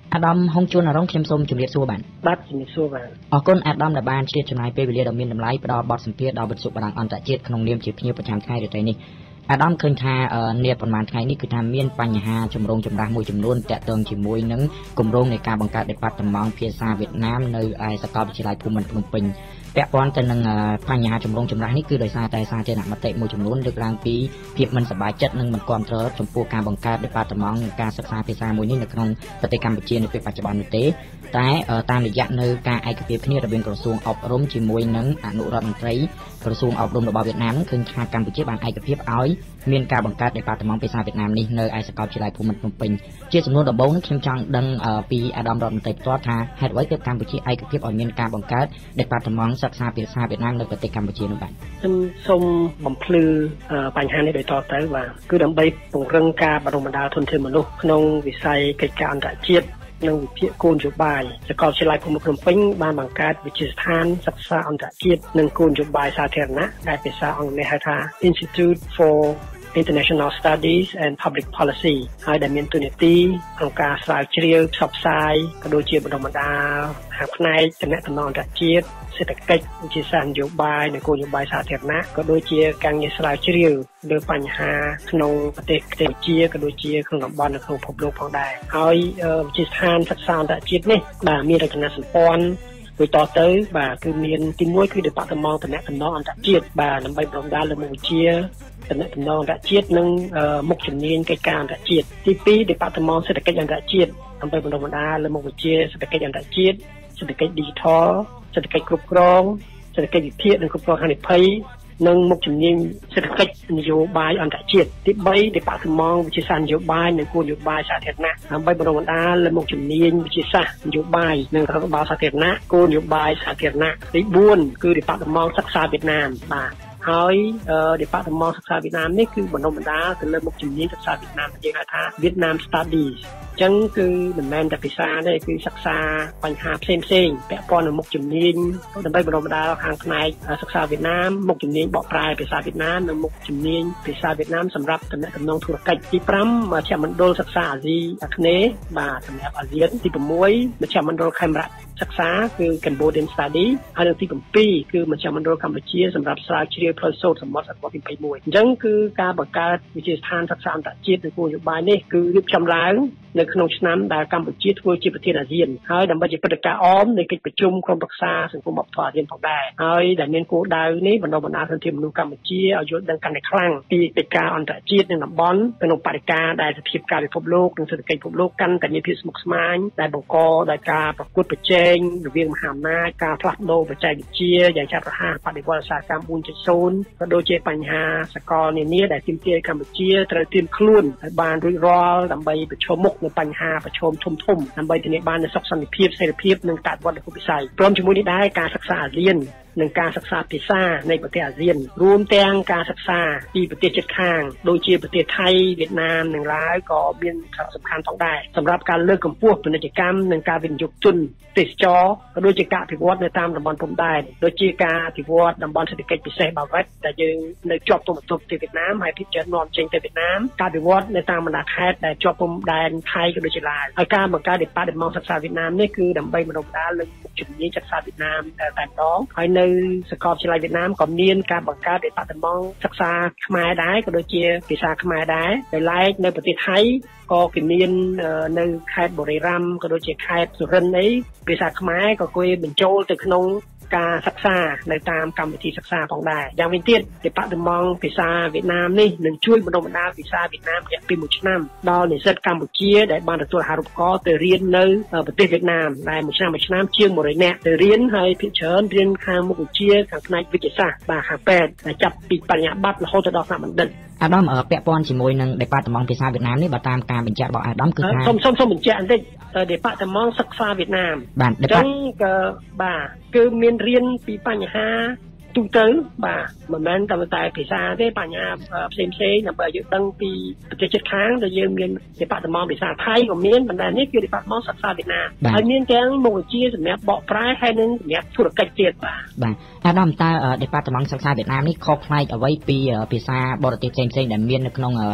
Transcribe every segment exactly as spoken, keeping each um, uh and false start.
អាដាមហុងជួនអារម្មណ៍ខ្ញុំសូមជម្រាបសួរបាទបាទជំរាបសួរបាទអរគុណអាដាមដែលបានឆ្លៀតចំណាយពេលវេលាដ៏មានតម្លៃផ្ដល់បទសម្ភាសន៍ដល់វិទ្យុបារាំងអន្តរជាតិក្នុងនាមជាភ្ញៀវប្រចាំថ្ងៃរាត្រីនេះអាដាមឃើញថានាប្រហែលថ្ងៃនេះគឺថាមានបញ្ហាចម្រូងចម្រាសមួយចំនួនទាក់ទងជាមួយនឹងគម្រោងនៃការបង្កើតដេប៉ាតឺម៉ង់ភាសាវៀតណាមនៅឯសាកលវិទ្យាល័យភូមិន្ទភ្នំពេញពាក់ព័ន្ធទៅនឹងបញ្ហាចម្រូងចម្រាសនេះគឺដោយសារតែសាធារណមតិមួយចំនួនលើកឡើងពីភាពមិនសប្បាយចិត្តនិងមិនគាំទ្រចំពោះការបង្កើតដេប៉ាតឺម៉ង់ការសិក្សាភាសាមួយនេះនៅក្នុងប្រទេសកម្ពុជានៅពេលបច្ចុប្បន្ននោះទេតែតាមរយៈនៅការឯកភាពគ្នារវាងក្រសួងអប់រំជាមួយនឹងអនុរដ្ឋមន្ត្រីក្រសួងអប់រំរបស់វៀតណាមឃើញថាកម្ពុជាបានឯកភាពឲ្យមានការបង្កើតដេប៉ាតឺម៉ង់ភាសាវៀតណាមនេះនៅឯសាកលវិទ្យាល័យភូមិន្ទភ្នំពេញជាសំណួរដំបូងនេះខ្ញុំចង់ដឹងពីអាដាមរដ្ឋមន្ត្រីផ្ទាល់ថាហេតុអ្វីទើបកម្ពុជាឯកភាពឲ្យមានការបង្កើតដេប៉ាតឺម៉ង់សិក្សាភាសាវៀតណាមនៅប្រទេសកម្ពុជានោះបាទខ្ញុំសូមបំភ្លឺបញ្ហានេះដោយតទៅបាទគឺដើម្បីពង្រឹងការបណ្ដុះបណ្ដាលធនធានមនុស្សក្នុងវិស័យកិច្ចការអន្តរជាតិនិងវិភាគគោលនយោបាយសាកលវិទ្យាល័យភូមិន្ទភ្នំពេញបានបង្កើតវិទ្យាស្ថានសិក្សាអន្តរជាតិនិងគោលនយោបាយសាធារណៈដែលភាសាអង់គ្លេសហៅថា Institute for International Studies and Public Policy ហើយដែលមានតួនាទីក្នុងការស្រាវជ្រាវផ្សព្វផ្សាយក៏ដូចជាបណ្ដុះបណ្ដាលផ្នែកទំនាក់ទំនងអន្តរជាតិសេដ្ឋកិច្ចវិទ្យាសាស្ត្រនយោបាយនិងគោលនយោបាយសាធារណៈក៏ដូចជាការងារស្រាវជ្រាវលើបញ្ហាក្នុងប្រទេសកម្ពុជាក៏ដូចជាក្នុងតំបន់នៅក្នុងពិភពលោកផងដែរហើយវិទ្យាស្ថានសិក្សាអន្តរជាតិនេះបាទមានរចនាសម្ព័ន្ធដូចតទៅបាទគឺមានទីមួយគឺ Department តំណែងតំណងអន្តរជាតិបាទដើម្បីបណ្ដុះបណ្ដាលលើមុខវិជ្ជាតំណែងតំណងអន្តរជាតិនិងមុខជំនាញកិច្ចការអន្តរជាតិទីពីរ Department សេដ្ឋកិច្ចអន្តរជាតិដើម្បីបណ្ដុះបណ្ដាលលើមុខវិជ្ជាសេដ្ឋកិច្ចអន្តរជាតិសេដ្ឋកិច្ច Digital សេដ្ឋកិច្ចគ្រប់គ្រងសេដ្ឋកិច្ចវិភាគនិងគ្រប់គ្រងហានិភ័យនិងមុខជំនាញសេដ្ឋកិច្ចនយោបាយអន្តរជាតិទីបី Department វិទ្យាសាស្ត្រនយោបាយនិងគោលនយោបាយសាធារណៈដើម្បីបណ្ដុះបណ្ដាលលើមុខជំនាញវិទ្យាសាស្ត្រនយោបាយនិងរដ្ឋបាលសាធារណៈគោលនយោបាយសាធារណៈទីបួនគឺ Department សិក្សាវៀតណាមបាទហើយ Department សិក្សាវៀតណាមនេះគឺបណ្ដុះបណ្ដាលទៅលើមុខជំនាញសិក្សាវៀតណាមយើងហៅថា Vietnam Studiesចឹងគឺមិនមែនតែភាសាទេគឺសិក្សាបញ្ហាផ្សេងផ្សេងពាក់ព័ន្ធនឹងមុខជំនាញដើម្បីបណ្ដុះបណ្ដាលខាងផ្នែកសិក្សាវៀតណាមមុខជំនាញបកប្រែភាសាវៀតណាមនិងមុខជំនាញភាសាវៀតណាមសម្រាប់ទំនាក់ទំនងធុរកិច្ចទីប្រាំមជ្ឈមណ្ឌលសិក្សាអាស៊ីអាគ្នេយ៍បាទសម្រាប់អាស៊ានទី៦មជ្ឈមណ្ឌលខេមរៈសិក្សាគឺ Cambodian Study ហើយនៅទី៧គឺមជ្ឈមណ្ឌលកម្ពុជាសម្រាប់ស្រាវជ្រាវផ្លូវសូត្រសមុទ្រសតវត្សទីยี่สิบเอ็ดអញ្ចឹងគឺការបង្កើតវិទ្យាស្ថានសិក្សាអន្តរជាតិនិងគោលនយោបាយនេះគឺរៀបចំឡើងនៅក្នុងឆ្នាំដែលកម្ពុជាធ្វើជាប្រធានអាស៊ានហើយដើម្បីជាព្រឹត្តិការណ៍អមនៃកិច្ចប្រជុំក្រុមប្រឹក្សាសង្គមវប្បធម៌អាស៊ានផងដែរហើយដែលមានគោលដៅនេះបណ្ដុះបណ្ដាលធនធានមនុស្សកម្ពុជាឲ្យយល់ដឹងកាន់តែខ្លាំងពីកិច្ចការអន្តរជាតិនិងតំបន់ក្នុងបរិយាកាសដែលសភាពការពិភពលោកនិងសេដ្ឋកិច្ចពិភពលោកកាន់តែមានភាពស្មុគស្មាញដែលបង្កដោយការប្រកួតប្រជែងរវាងមហាអំណាចការផ្លាស់ប្ដូរបច្ចេកវិទ្យាយ៉ាងឆាប់រហ័សបដិវត្តន៍ឧស្សាហកម្ម bốn chấm không ក៏ដូចជាបញ្ហាសកលនានាដែលទាមទារកម្ពុជាត្រូវត្រៀមខ្លួនឲ្យបានរួចរាល់ដើម្បីប្រឈមមុខនឹងបញ្ហាប្រឈមធំធំដើម្បីធានាបាននូវសុខសន្តិភាពសេរីភាពនិងការវិវត្តនៃវិស័យព្រមជាមួយនេះដែរការសិក្សាអាស៊ាននិងការសិក្សាភាសានៃប្រទេសអាស៊ានរួមទាំងការសិក្សាពីប្រទេសជិតខាងដូចជាប្រទេសថៃវៀតណាមនិងឡាវក៏មានសារៈសំខាន់ផងដែរសម្រាប់ការលើកកម្ពស់ពាណិជ្ជកម្មនិងការវិនិយោគទុនទេសចរក៏ដូចជាការអភិវឌ្ឍនៅតាមតំបន់ព្រំដែនដូចជាការអភិវឌ្ឍតំបន់សេដ្ឋកិច្ចពិសេសបាវ៉ាត់ដែលយើងនៅជាប់ទន្ទឹមទៅវៀតណាមហើយភាគច្រើននាំចេញទៅវៀតណាមការអភិវឌ្ឍនៅតាមបណ្ដាខេត្តដែលជាប់ព្រំដែនថៃក៏ដូចជាឡាវហើយការបង្កើត Department សិក្សាវៀតណាមនេះគឺដើម្បីបណ្ដុះបណ្ដាលលើជំនាញសិក្សាវៀតណាមតែម្ដងហើយនៅសាកលវិទ្យាល័យវៀតណាមក៏មានការបង្កើត Department សិក្សាខ្មែរដែរក៏ដូចជាភាសាខ្មែរដែរដែលឡែកនៅប្រទេសថៃក៏គេមាននៅខេត្តបុរីរាមក៏ដូចជាខេត្តសុរិន្ទអីភាសាខ្មែរក៏គេបញ្ចូលទៅក្នុងការសិក្សានៅតាមកម្មវិធីសិក្សាផងដែរយ៉ាងវិញទៀត Department ភាសាវៀតណាមនេះនឹងជួយបណ្ដុះបណ្ដាលភាសាវៀតណាមរយៈពេលមួយឆ្នាំដល់និស្សិតកម្ពុជាដែលបានទទួលអាហារូបករណ៍ទៅរៀននៅប្រទេសវៀតណាមដែលមួយឆ្នាំមួយឆ្នាំជាងមួយរយនាក់ទៅរៀនហើយភាគច្រើនរៀនខាងមុខវិជ្ជាខាងផ្នែកវិទ្យាសាស្ត្របាទខាងពេទ្យដែលចាប់ពីបរិញ្ញាបត្ររហូតទៅដល់ថ្នាក់បណ្ឌិតអាដាមពាក់ព័ន្ធជាមួយនឹង Department ភាសាវៀតណាមនេះបើតាមការបញ្ជាក់របស់អាដាមគឺថាសូមសូមសូមបញ្ជាក់បន្តិច Department សិក្សាវៀតណាមបាទអញ្ចឹងក៏បាទគឺមានរៀនពីបញ្ហាទូទៅបាទមិនមែនតែតែភាសាទេបញ្ហាផ្សេងផ្សេងដើម្បីឲ្យយើងដឹងពីប្រទេសជិតខាងដែលយើងមាន Department ភាសាថៃក៏មានប៉ុន្តែនេះគឺ Department សិក្សាវៀតណាមហើយមានទាំងមុខវិជ្ជាសម្រាប់បកប្រែហើយនិងសម្រាប់ធុរកិច្ចទៀតបាទបាទអាដាមតើ Department សិក្សាវៀតណាមនេះខុសប្លែកអ្វីពីភាសាបរទេសផ្សេងផ្សេងដែលមាននៅក្នុងស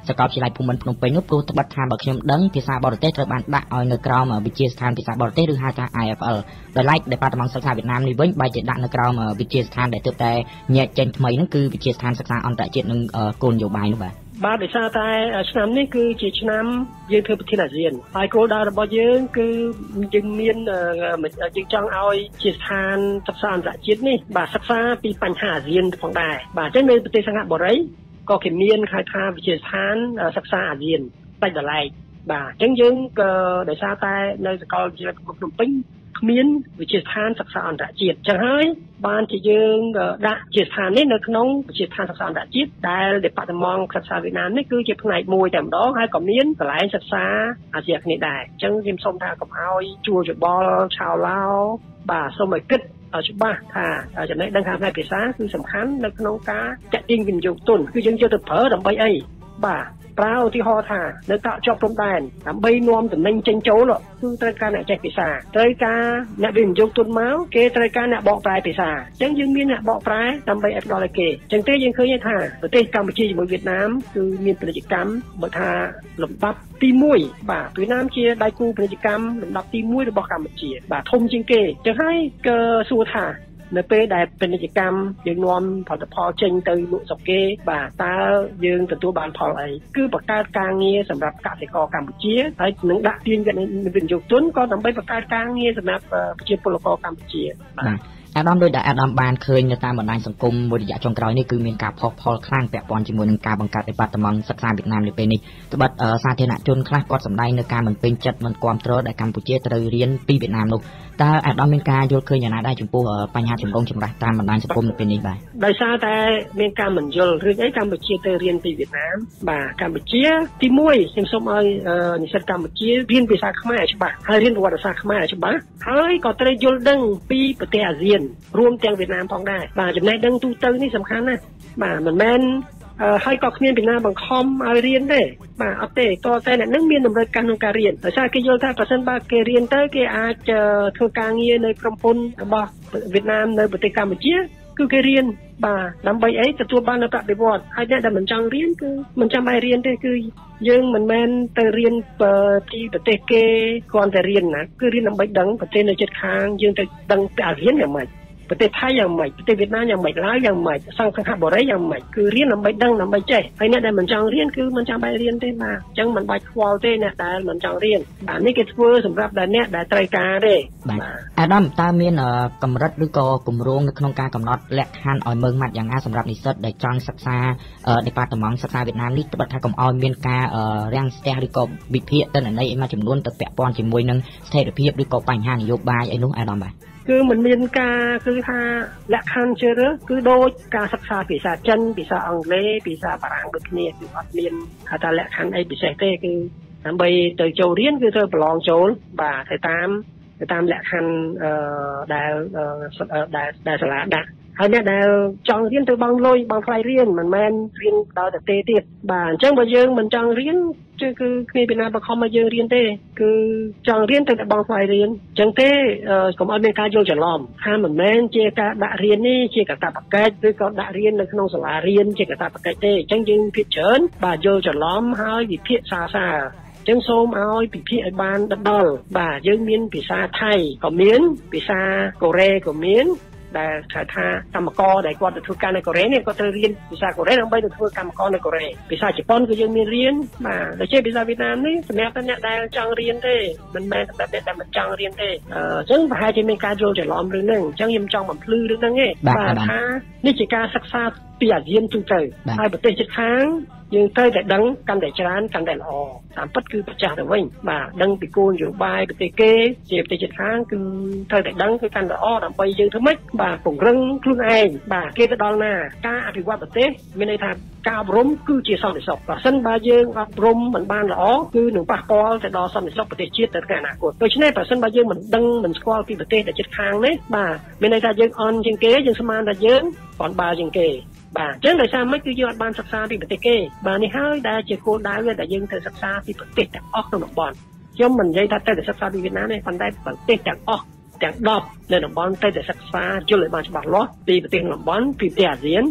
សកលវិទ្យាល័យភូមិន្ទភ្នំពេញនោះព្រោះត្បិតថាបើខ្ញុំដឹងភាសាបរទេសត្រូវបានដាក់ឲ្យនៅក្រោមវិទ្យាស្ថានភាសាបរទេសឬហៅថា I F L ដោយឡែក Department សិក្សាវៀតណាមនេះវិញបែរជាដាក់នៅក្រោមវិទ្យាស្ថានដែលទើបតែញែកចេញថ្មីហ្នឹងគឺវិទ្យាស្ថានសិក្សាអន្តរជាតិនិងគោលនយោបាយនោះបាទបាទដោយសារតែឆ្នាំនេះគឺជាឆ្នាំយើងធ្វើប្រធានអាស៊ានហើយគោលដៅរបស់យើងគឺយើងមានយើងចង់ឲ្យជាស្ថានសិក្សាអន្តរជាតិនេះបាទសិក្សាពីបញ្ហាអាស៊ានផងដែរបាទអញ្ចឹងនៅប្រទេសសិង្ហបុរីក៏គេមានហៅថាវិទ្យាស្ថានសិក្សាអាស៊ានដាច់ដោយឡែកបាទអញ្ចឹងយើងក៏ដោយសារតែនៅសាកលវិទ្យាល័យភ្នំពេញគ្មានវិទ្យាស្ថានសិក្សាអន្តរជាតិអញ្ចឹងហើយបានជាយើងដាក់វិទ្យាស្ថាននេះនៅក្នុងវិទ្យាស្ថានសិក្សាអន្តរជាតិដែល Department សិក្សាវៀតណាមនេះគឺជាផ្នែកមួយតែម្ដងហើយក៏មានកន្លែងសិក្សាអាស៊ីអាគ្នេយ៍ដែរអញ្ចឹងខ្ញុំសូមថាកុំឲ្យជួលច្បល់ឆោឡោបាទសូមឲ្យគិតឲ្យច្បាស់ថាចំណេះដឹងខាងផ្នែកភាសាគឺសំខាន់នៅក្នុងការចាក់ទាញវិនិយោគទុនគឺយើងយកទៅប្រើដើម្បីអីបាទប្រើឧទាហរណ៍ថានៅកក់ជាប់ព្រំដែនដើម្បីនាំតំណែងចេញចូលគឺត្រូវការអ្នកចេះភាសាត្រូវការអ្នកវិនិយោគទុនមកគេត្រូវការអ្នកបកប្រែភាសាអញ្ចឹងយើងមានអ្នកបកប្រែដើម្បីឲ្យផ្ដល់ឲ្យគេអញ្ចឹងទេយើងឃើញថាប្រទេសកម្ពុជាជាមួយវៀតណាមគឺមានពាណិជ្ជកម្មបើថាលំដាប់ទីមួយបាទវៀតណាមជាដៃគូពាណិជ្ជកម្មលំដាប់ទីមួយរបស់កម្ពុជាបាទធំជាងគេអញ្ចឹងហើយក៏សួរថានៅពេលដែលពាណិជ្ជកម្មយើងនាំផលិតផលចេញទៅលក់ស្រុកគេបាទតើយើងទទួលបានផលអីគឺបង្កើតការងារសម្រាប់កសិករកម្ពុជាហើយនឹងដាក់ទាញវិនិយោគទុនក៏ដើម្បីបង្កើតការងារសម្រាប់ប្រជាពលករកម្ពុជាបាទអាដាមដោយដែលអាដាមបានឃើញនៅតាមបណ្ដាញសង្គមមួយរយៈចុងក្រោយនេះគឺមានការផុសផុលខ្លាំងពាក់ព័ន្ធជាមួយនឹងការបង្កើត Department សិក្សាវៀតណាមនៅពេលនេះត្បិតសាធារណជនខ្លះគាត់សម្ដែងនៅការមិនពេញចិត្តមិនគាំទ្រដែលកម្ពុជាត្រូវរៀនពីវៀតណាមនោះតើអាដាមមានការយល់ឃើញយ៉ាងណាដែរចំពោះបញ្ហាចម្រូងចម្រាសតាមបណ្ដាញសង្គមនៅពេលនេះបាទដោយសារតែមានការមិនយល់រឿងអីកម្ពុជាទៅរៀនពីវៀតណាមបាទកម្ពុជាទីមួយខ្ញុំសូមឲ្យនិស្សិតកម្ពុជារៀនភាសាខ្មែរឲ្យច្បាស់ហើយរៀនប្រវត្តិសាស្ត្រខ្មែរឲ្យច្បាស់ហើយក៏ត្រូវយល់ដឹងពីប្រទេសអាស៊ានរួមទាំងវៀតណាមផងដែរបាទចំណេះដឹងទូទៅនេះសំខាន់ណាស់បាទមិនមែនហើយក៏គ្មានពីណាបង្ខំឲ្យរៀនទេបាទអត់ទេតើតែអ្នកនឹងមានតម្រូវការក្នុងការរៀនដោយសារគេយល់ថាប្រសិនបើគេរៀនទៅគេអាចធ្វើការងារនៅក្រុមហ៊ុនរបស់វៀតណាមនៅប្រទេសកម្ពុជាគឺគេរៀនបាទដើម្បីអីទទួលបាននូវប្រាក់បៀវត្សហើយអ្នកដែលមិនចង់រៀនគឺមិនចាំបាច់រៀនទេគឺយើងមិនមែនទៅរៀនពីប្រទេសគេគ្រាន់តែរៀនណាគឺរៀនដើម្បីដឹងប្រទេសនៅជិតខាងយើងទៅដឹងពីអាស៊ានយ៉ាងម៉េចប្រទេសថៃយ៉ាងម៉េចប្រទេសវៀតណាមយ៉ាងម៉េចឡាវយ៉ាងម៉េចសង្ហបុរីយ៉ាងម៉េចគឺរៀនដើម្បីដឹងដើម្បីចេះហើយអ្នកដែលមិនចង់រៀនគឺមិនចាំបាច់រៀនទេបាទអញ្ចឹងមិនបាច់ខ្វល់ទេអ្នកដែលមិនចង់រៀនបាទនេះគេធ្វើសម្រាប់តែអ្នកដែលត្រូវការទេបាទអាដាមតើមានកម្រិតឬក៏គម្រោងនៅក្នុងការកំណត់លក្ខខណ្ឌឲ្យមើងម៉ាត់យ៉ាងណាសម្រាប់និស្សិតដែលចង់សិក្សា Department សិក្សាវៀតណាមនេះត្បិតថាកុំឲ្យមានការរាំងស្ទះឬក៏វិភាគទិន្នន័យអីមួយចំនួនទៅពាក់ព័ន្ធជាមួយនឹងស្ថិរភាពឬក៏បញ្ហានយោបាយអីនោះអាដាមបាទគឺมันមានការគឺថាលក្ខខណ្ឌជ្រើសរើសគឺដូចការសិក្សាភាសាចិនភាសាអង់គ្លេសភាសាបារាំងដូចគ្នាគឺអត់មានហៅថាលក្ខខណ្ឌអីពិសេសទេគឺដើម្បីទៅចូលរៀនគឺត្រូវប្រឡងចូលបាទទៅតាមទៅតាមលក្ខខណ្ឌអឺដែលដែលដែលសាលាដាក់ហើយអ្នកដែលចង់រៀនទៅបង់លុយបង់ថ្លៃរៀនមិនមែនរៀនដល់តែទេទៀតបាទអញ្ចឹងបើយើងមិនចង់រៀនគឺគឺគ្មានពីណាបង្ខំឲ្យយើងរៀនទេគឺចង់រៀនទៅតែបង់ថ្លៃរៀនអញ្ចឹងទេកុំឲ្យមានការយល់ច្រឡំថាមិនមែនជាការដាក់រៀននេះជាកាតព្វកិច្ចឬក៏ដាក់រៀននៅក្នុងសាលារៀនជាកាតព្វកិច្ចទេអញ្ចឹងយើងភាគច្រើនបាទយល់ច្រឡំហើយវិភាគសាសាចឹងសូមឲ្យពិភាក្សាឲ្យបានដដល់បាទយើងមានភាសាថៃក៏មានភាសាកូរ៉េក៏មានដែលថាថាកម្មករដែលគាត់ទៅធ្វើការនៅកូរ៉េនេះគាត់ត្រូវរៀនភាសាកូរ៉េដើម្បីទៅធ្វើកម្មករនៅកូរ៉េភាសាជប៉ុនក៏យើងមានរៀនបាទដូចជាភាសាវៀតណាមនេះសម្រាប់តែអ្នកដែលចង់រៀនទេមិនមែនសម្រាប់អ្នកដែលមិនចង់រៀនទេអញ្ចឹងប្រហែលជាមានការយល់ច្រឡំរឿងហ្នឹងអញ្ចឹងខ្ញុំចង់បំភ្លឺរឿងហ្នឹងឯងបាទថានេះជាការសិក្សាពីអាស៊ានទូទៅហើយប្រទេសជិតខាងយើងត្រូវតែដឹងកាន់តែច្រើនកាន់តែល្អតាមពិតគឺប្រចាំទៅវិញបាទដឹងពីគោលនយោបាយប្រទេសគេជាប្រទេសជិតខាងគឺត្រូវតែដឹងគឺកាន់តែល្អដើម្បីយើងធ្វើម៉េចបាទពង្រឹងខ្លួនឯងបាទគេទៅដល់ណាការអភិវឌ្ឍប្រទេសមានន័យថាការអប់រំគឺជាសន្តិសុខបើមិនបើយើងអប់រំមិនបានល្អគឺនឹងប៉ះពាល់ទៅដល់សន្តិសុខប្រទេសជាតិទៅថ្ងៃអនាគតដូច្នេះបើមិនបើយើងមិនដឹងមិនស្គាល់ពីប្រទេសដែលជិតខាងនេះបាទមានន័យថាយើងអន់ជាងគេយើងស្មានថាយើងគ្រាន់បើជាងគេបាទអញ្ចឹងដោយសារមិនគឺយើងអត់បានសិក្សាពីប្រទេសគេបាទនេះហើយដែលជាគោលដៅដែលយើងត្រូវសិក្សាពីប្រទេសទាំងអស់ក្នុងតំបន់ខ្ញុំមិននិយាយថាតែសិក្សាពីវៀតណាមទេប៉ុន្តែប្រទេសទាំងអស់ទាំងដប់នៅតំបន់ត្រូវតែសិក្សាយល់ឲ្យបានច្បាស់លាស់ពីប្រទេសក្នុងតំបន់ពីប្រទេសអាស៊ាន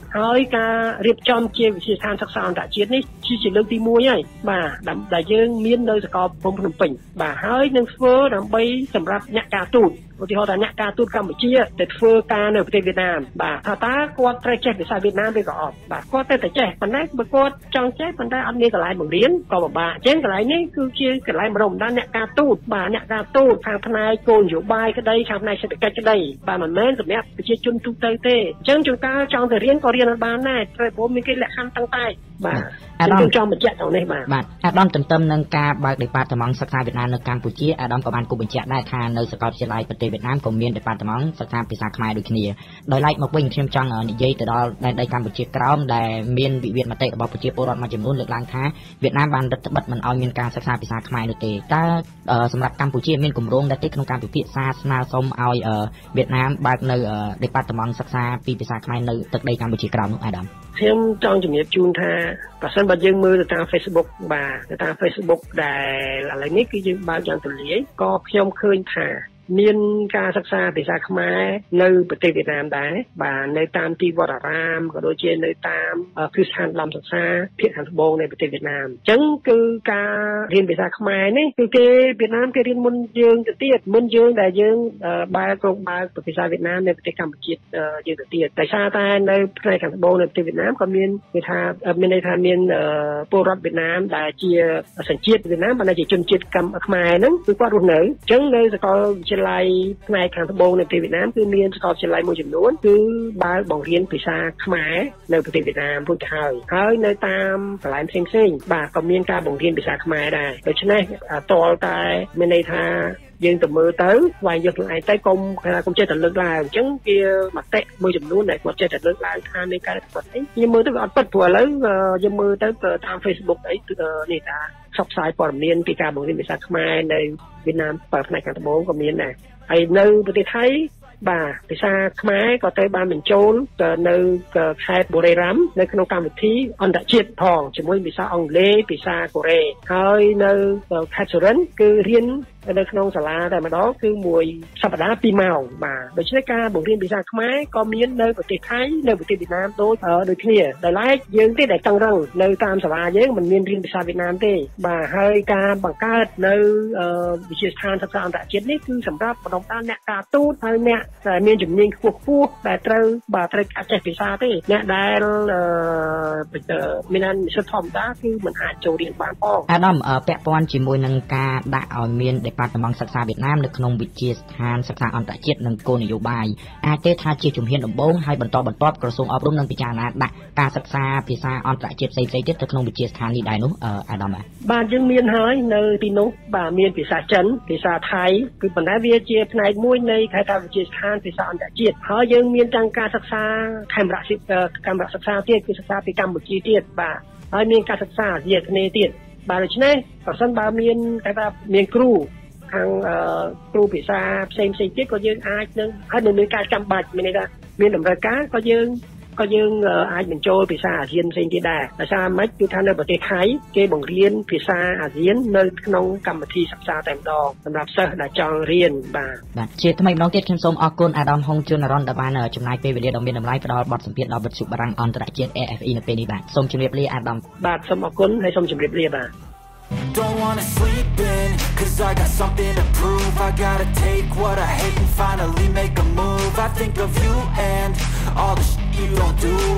ហើយការរៀបចំជាវិទ្យាស្ថានសិក្សាអន្តរជាតិនេះជាលើកទីមួយហើយបាទដែលយើងមាននៅសាកលវិទ្យាល័យភ្នំពេញបាទហើយនឹងធ្វើដើម្បីសម្រាប់អ្នកការទូតឧទាហរណ៍ថាអ្នកការទូតកម្ពុជាទៅធ្វើការនៅប្រទេសវៀតណាមបាទថាតើគាត់ត្រូវចេះភាសាវៀតណាមឬក៏អត់បាទគាត់ទៅតែចេះប៉ុន្តែបើគាត់ចង់ចេះប៉ុន្តែអត់មានកន្លែងបង្រៀនក៏ពិបាកអញ្ចឹងកន្លែងនេះគឺជាកន្លែងបណ្ដុះបណ្ដាលអ្នកការទូតបាទអ្នកការទូតខាងផ្នែកគោលនយោបាយក្តីខាងផ្នែកសេដ្ឋកិច្ចក្តីបាទមិនមែនសម្រាប់ប្រជាជនទូទៅទេអញ្ចឹងជួនកាលចង់ទៅរៀនក៏រៀនអត់បានដែរត្រូវព្រោះមានគេលក្ខខណ្ឌតឹងតែងបាទអាដាមចង់បញ្ជាក់ទៅនេះបាទបាទអាដាមទន្ទឹមនឹងការបើកដេប៉ាតឺម៉ង់សិក្សាវៀតណាមនៅកម្ពុជាអាដាមក៏បានគូបញ្ជាក់ដែរថានៅសាកលវិទ្យាល័យប្រទេសវៀតណាមក៏មានដេប៉ាតឺម៉ង់សិក្សាភាសាខ្មែរដូចគ្នាដោយឡែកមកវិញខ្ញុំចង់និយាយទៅដល់ដែនដីកម្ពុជាក្រោមដែលមានវិវាទមតិរបស់ប្រជាពលរដ្ឋមួយចំនួនលើកឡើងថាវៀតណាមបានរឹតបន្តឹងមិនឲ្យមានការសិក្សាភាសាខ្មែរនោះទេតើសម្រាប់កម្ពុជាមានគម្រោងដែរទេក្នុងការពិភាក្សាស្នើសុំឲ្យវៀតណាមបើកនៅដេប៉ាតឺម៉ង់សិក្សាពីភាសាខ្មែរនៅទឹកដីកម្ពុជាក្រោមនោះអាដាមខ្ញុំចង់ជំរាបជូនថាបើសិនបើយើងមើលទៅតាម Facebook បាទទៅតាម Facebook ដែលឥឡូវនេះគឺយើងបើកយ៉ាងទូលាយក៏ខ្ញុំឃើញថាមានការសិក្សាភាសាខ្មែរនៅប្រទេសវៀតណាមដែរបាទនៅតាមទីវត្តអារាមក៏ដូចជានៅតាមគ្រឹះស្ថានដំសិក្សាភាគខាងត្បូងនៃប្រទេសវៀតណាមអញ្ចឹងគឺការរៀនភាសាខ្មែរនេះគឺគេវៀតណាមគេរៀនមុនយើងទៅទៀតមុនយើងដែលយើងបើកក្រុមបើកភាសាវៀតណាមនៅប្រទេសកម្ពុជាយើងទៅទៀតតែសារតែនៅផ្នែកខាងត្បូងនៃប្រទេសវៀតណាមក៏មានគេថាមានន័យថាមានពលរដ្ឋវៀតណាមដែលជាសញ្ជាតិវៀតណាមប៉ុន្តែជាជនជាតិខ្មែរហ្នឹងគឺគាត់រស់នៅអញ្ចឹងនៅសាកលវិទ្យាល័យផ្នែកខាងត្បូងនៅប្រទេសវៀតណាមគឺមានសាកលវិទ្យាល័យមួយចំនួនគឺបើកបង្រៀនភាសាខ្មែរនៅប្រទេសវៀតណាមរួចទៅហើយហើយនៅតាមកន្លែងផ្សេងផ្សេងបាទក៏មានការបង្រៀនភាសាខ្មែរដែរដូច្នេះតលតែមានន័យថាយើងទៅមើលទៅស្វែងយល់ខ្លួនឯងទៅកុំកុំចេះតែលើកឡើងអញ្ចឹងវាមតិមួយចំនួនដែលគាត់ចេះតែលើកឡើងថាមានការប្រតិខ្ញុំមើលទៅវាអត់ពិតព្រោះឥឡូវយើងមើលទៅតាម Facebook អីនេះថាផ្សព្វផ្សាយព័ត៌មានពីការបង្រៀនភាសាខ្មែរនៅវៀតណាមបើផ្នែកខាងត្បូងក៏មានដែរហើយនៅប្រទេសថៃបាទភាសាខ្មែរក៏ត្រូវបានបញ្ចូលទៅនៅខេត្តបូរេរ៉ាំនៅក្នុងកម្មវិធីអន្តរជាតិផងជាមួយភាសាអង់គ្លេសភាសាកូរ៉េហើយនៅខេត្តសុរិនទ៍គឺរៀននៅក្នុងសាលាតែម្ដងគឺមួយសប្តាហ៍ពីរម៉ោងបាទដូច្នេះការបង្រៀនភាសាខ្មែរក៏មាននៅប្រទេសថៃនៅប្រទេសវៀតណាមដូចដូចគ្នាដោយឡែកយើងទេដែលតឹងរឹងនៅតាមសាលាយើងមិនមានរៀនភាសាវៀតណាមទេបាទហើយការបង្កើតនៅវិទ្យាស្ថានសិក្សាអន្តរជាតិនេះគឺសម្រាប់បណ្ដុះបណ្ដាលអ្នកការទូតហើយអ្នកដែលមានជំនាញខ្ពស់ខ្ពស់ដែលត្រូវបាទត្រូវការចេះភាសាទេអ្នកដែលមាននិស្សិតធម្មតាគឺមិនអាចចូលរៀនបានផងអាដាមពាក់ព័ន្ធជាមួយនឹងការដាក់ឲ្យមានដេប៉ាតឺម៉ង់សិក្សាវៀតណាមនៅក្នុងវិទ្យាស្ថានសិក្សាអន្តរជាតិនិងគោលនយោបាយអាចទេថាជាជំហានដំបូងហើយបន្តបន្ទាប់ក្រសួងអប់រំនឹងពិចារណាដាក់ការសិក្សាភាសាអន្តរជាតិផ្សេងៗទៀតទៅក្នុងវិទ្យាស្ថាននេះដែរនោះអាដាមបាទយើងមានហើយនៅទីនោះបាទមានភាសាចិនភាសាថៃគឺប៉ុន្តែវាជាផ្នែកមួយនៃខេត្តវិទ្យាស្ថានភាសាអន្តរជាតិហើយយើងមានទាំងការសិក្សាខេមរៈកម្មរៈសិក្សាទៀតគឺសិក្សាពីកម្ពុជាទៀតបាទហើយមានការសិក្សាអាស៊ីអាគ្នេយ៍ទៀតបាទដូច្នេះប្រសិនបើមានគេថាមានគ្រូខាងគ្រូភាសាផ្សេងផ្សេងទៀតក៏យើងអាចនឹងហើយនៅមានការចាំបាច់មានន័យថាមានតម្រូវការក៏យើងក៏យើងអាចបញ្ចូលភាសាអាស៊ានផ្សេងទៀតដែរដោយសារម៉េចគឺថានៅប្រទេសថៃគេបង្រៀនភាសាអាស៊ាននៅក្នុងកម្មវិធីសិក្សាតែម្ដងសម្រាប់សិស្សដែលចង់រៀនបាទបាទជាថ្មីម្ដងទៀតខ្ញុំសូមអរគុណអាដាមហុងជួនរ៉ុនដែលបានចំណាយពេលវេលាដ៏មានតម្លៃផ្ដល់បទសម្ភាសន៍ដល់វិទ្យុបារាំងអន្តរជាតិ A F E នៅពេលនេះបាទសូមជម្រាបលាអាដាមបាទសូមអរគុណហើយសូមជម្រាបលាបាទ Don't wanna sleep in, cause I got something to prove. I gotta take what I hate and finally make a move. I think of you and all the shit you don't do.